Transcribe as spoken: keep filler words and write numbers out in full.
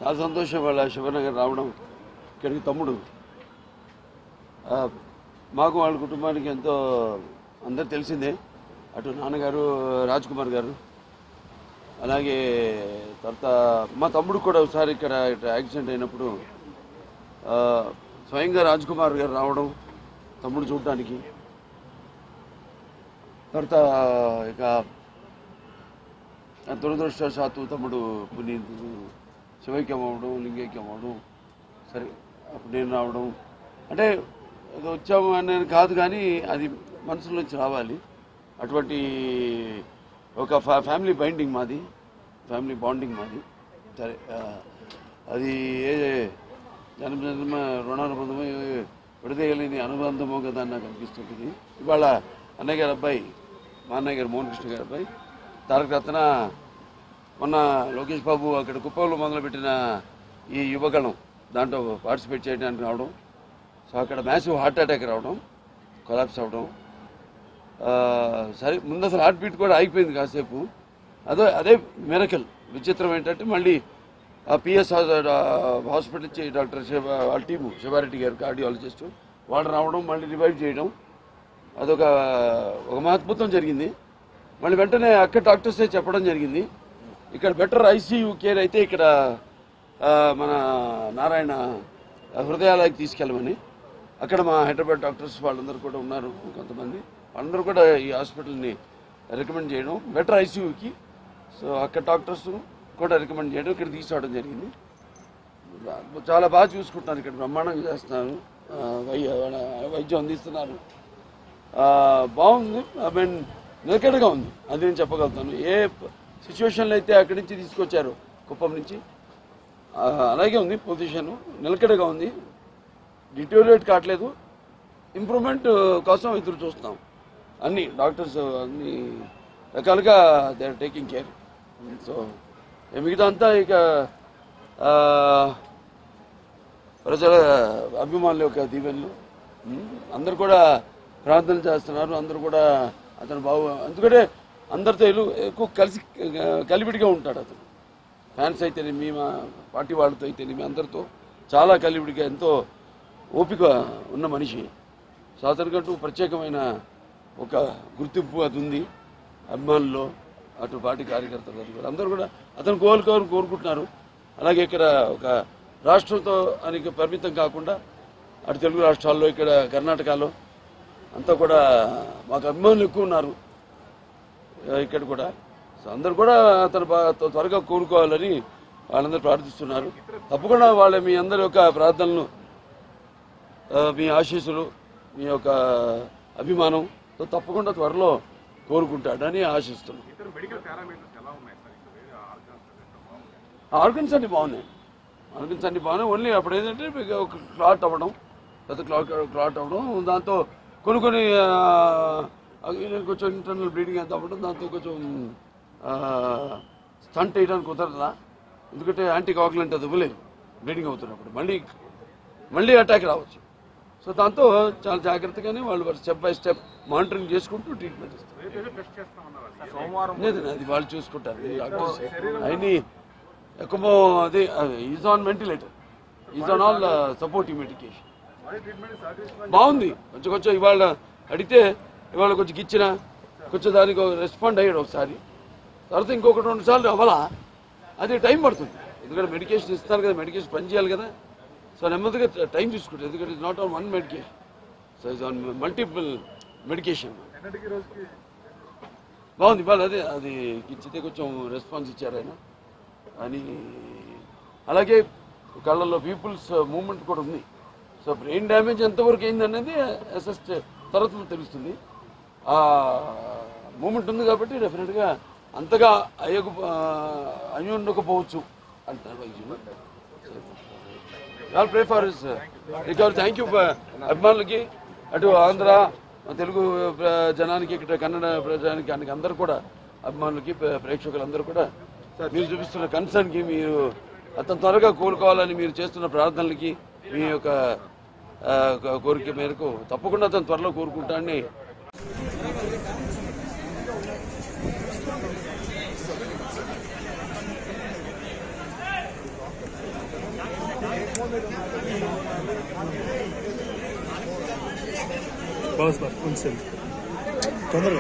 చాలా సంతోషం వాళ్ళ శివనగర్ రావడం. ఇక్కడికి తమ్ముడు మాకు వాళ్ళ కుటుంబానికి ఎంతో అందరు తెలిసిందే. అటు నాన్నగారు రాజ్ కుమార్ గారు, అలాగే తర్వాత మా తమ్ముడు కూడా ఒకసారి ఇక్కడ యాక్సిడెంట్ అయినప్పుడు స్వయంగా రాజ్ కుమార్ గారు రావడం తమ్ముడు చూడటానికి. తర్వాత ఇక దురదృష్టవశాత్తు తమ్ముడు పునీత్ శివైక్యం అవ్వడం, లింగైక్యం అవ్వడం, సరే అప్పుడు నేను రావడం అంటే అది వచ్చాము అనేది కాదు, కానీ అది మనసులోంచి రావాలి. అటువంటి ఒక ఫ్యామిలీ బైండింగ్ మాది, ఫ్యామిలీ బాండింగ్ మాది. సరే అది ఏ జన్మ జన్మ రుణానుబంధమో విడదీయలేని అనుబంధమో కదా నాకు అనిపిస్తుంటుంది. ఇవాళ అన్నయ్య గారి అబ్బాయి, మా అన్నయ్య గారు మోహన్ కృష్ణ గారి అబ్బాయి తారక రత్న మొన్న లోకేష్ బాబు అక్కడ కుప్పంలో మొదలుపెట్టిన ఈ యువగణం దాంట్లో పార్టిసిపేట్ చేయడానికి రావడం. సో అక్కడ మ్యాసివ్ హార్ట్ అటాక్ రావడం, కొలాప్స్ అవ్వడం. సరే ముందు అసలు హార్ట్ బీట్ కూడా ఆగిపోయింది కాసేపు. అదే అదే మిరకల్. విచిత్రం ఏంటంటే మళ్ళీ పిఎస్ హాస్పిటల్ నుంచి డాక్టర్ శివ వాళ్ళ టీము శివారెడ్డి గారు కార్డియాలజిస్ట్ వాళ్ళు రావడం, మళ్ళీ రివైవ్ చేయడం, అదొక ఒక మహద్భుతం జరిగింది. మళ్ళీ వెంటనే అక్కడ డాక్టర్సే చెప్పడం జరిగింది ఇక్కడ బెటర్ ఐసీయూ కేర్ అయితే ఇక్కడ మన నారాయణ హృదయాలకి తీసుకెళ్ళమని. అక్కడ మా హైదరాబాద్ డాక్టర్స్ వాళ్ళందరూ కూడా ఉన్నారు, కొంతమంది వాళ్ళందరూ కూడా ఈ హాస్పిటల్ని రికమెండ్ చేయడం బెటర్ ఐసీయూకి. సో అక్కడ డాక్టర్స్ కూడా రికమెండ్ చేయడం, ఇక్కడ తీసుకురావడం జరిగింది. చాలా బాగా చూసుకుంటున్నారు, ఇక్కడ బ్రహ్మాండంగా చేస్తున్నారు, వైద్యం అందిస్తున్నారు. బాగుంది. ఐ మీన్ నిలకడగా ఉంది, అది నేను చెప్పగలుగుతాను. ఏ సిచ్యువేషన్లో అయితే అక్కడి నుంచి తీసుకొచ్చారు కుప్పం నుంచి అలాగే ఉంది పొజిషన్, నిలకడగా ఉంది, డిటోరియేట్ కావట్లేదు. ఇంప్రూవ్మెంట్ కోసం ఎదురు చూస్తాం. అన్ని డాక్టర్స్ అన్ని రకాలుగా they are taking care. So మిగతా అంతా ఇక ప్రజల అభిమానుల యొక్క దీవెనలు, అందరు కూడా ప్రార్థన చేస్తున్నారు, అందరూ కూడా అతను బాగు. ఎందుకంటే అందరితో ఎక్కువ కలిసి కలివిడిగా ఉంటాడు అతను. ఫ్యాన్స్ అయితేనేమి, మా పార్టీ వాళ్ళతో అయితేనేమి, అందరితో చాలా కలివిడిగా ఎంతో ఓపిక ఉన్న మనిషి. సో అతనికంటూ ప్రత్యేకమైన ఒక గుర్తింపు అది ఉంది అభిమానుల్లో, అటు పార్టీ కార్యకర్తలు కూడా అందరూ కూడా అతను కోలుకోవాలని కోరుకుంటున్నారు. అలాగే ఇక్కడ ఒక రాష్ట్రంతో అని పరిమితం కాకుండా అటు తెలుగు రాష్ట్రాల్లో, ఇక్కడ కర్ణాటకలో అంతా కూడా మాకు అభిమానులు ఎక్కువ ఉన్నారు ఇక్కడ కూడా. సో అందరూ కూడా అతను త్వరగా కోరుకోవాలని వాళ్ళందరూ ప్రార్థిస్తున్నారు. తప్పకుండా వాళ్ళ మీ అందరి యొక్క ప్రార్థనలు, మీ ఆశీస్సులు, మీ యొక్క అభిమానంతో తప్పకుండా త్వరలో కోరుకుంటాడని ఆశిస్తున్నాం. ఆర్గన్స్ అన్ని బాగున్నాయి, ఆర్గన్స్ అన్ని బాగున్నాయి. ఓన్లీ అప్పుడు ఏంటంటే ఒక క్లాట్ అవ్వడం, పెద్ద క్లాట్ క్లాట్ అవ్వడం, దాంతో కొన్ని కొన్ని కొంచెం ఇంటర్నల్ బ్లీడింగ్ అంత అవ్వడం, దాంతో కొంచెం స్టంట్ వేయడానికి కుదరదా, ఎందుకంటే యాంటీ కాగులెంట్ అది ఇవ్వలేదు బ్లీడింగ్ అవుతున్నప్పుడు, మళ్ళీ మళ్ళీ అటాక్ రావచ్చు. సో దాంతో చాలా జాగ్రత్తగానే వాళ్ళు స్టెప్ బై స్టెప్ మానిటరింగ్ చేసుకుంటూ ట్రీట్మెంట్ ఇస్తారు. లేదు అది వాళ్ళు చూసుకుంటారు డాక్టర్స్. అవన్నీ ఎక్కువ అది is on ventilator, is on all supportive medication. బాగుంది. కొంచెం కొంచెం ఇవాళ అడిగితే ఇవాళ కొంచెం ఇచ్చిన కొంచెం దానికి రెస్పాండ్ అయ్యాడు ఒకసారి, తర్వాత ఇంకొకటి రెండు సార్లు అవ్వాలా, అది టైం పడుతుంది. ఎందుకంటే మెడికేషన్ ఇస్తారు కదా, మెడికేషన్ పని చేయాలి కదా. సో నెమ్మదిగా టైం తీసుకుంటుంది, ఎందుకంటే it's not on one medication, so it's on multiple medication. బాగుంది ఇవాళ. అదే అది ఇచ్చితే కొంచెం రెస్పాన్స్ ఇచ్చారు ఆయన అని. అలాగే కళ్ళల్లో పీపుల్స్ మూమెంట్ కూడా ఉంది. సో బ్రెయిన్ డ్యామేజ్ ఎంతవరకు అయింది అనేది అసెస్ తర్వాత తెలుస్తుంది. ఆ మూమెంట్ ఉంది కాబట్టి డెఫినెట్గా అంతగా అయ్యకు అయ్యి ఉండకపోవచ్చు అంటారు వైద్యులు. All pray for his recovery. Thank you అభిమానులకి, అటు ఆంధ్ర తెలుగు జనానికి, ఇక్కడ కన్నడ ప్రజానికి, అందరూ కూడా అభిమానులకి, ప్రేక్షకులందరూ కూడా మీరు చూపిస్తున్న కన్సర్న్కి, మీరు అతను త్వరగా కోలుకోవాలని మీరు చేస్తున్న ప్రార్థనలకి, మీ యొక్క కోరిక మేరకు తప్పకుండా అతను త్వరలో కోరుకుంటానని బస్ బస్ కొంచెం తొందరగా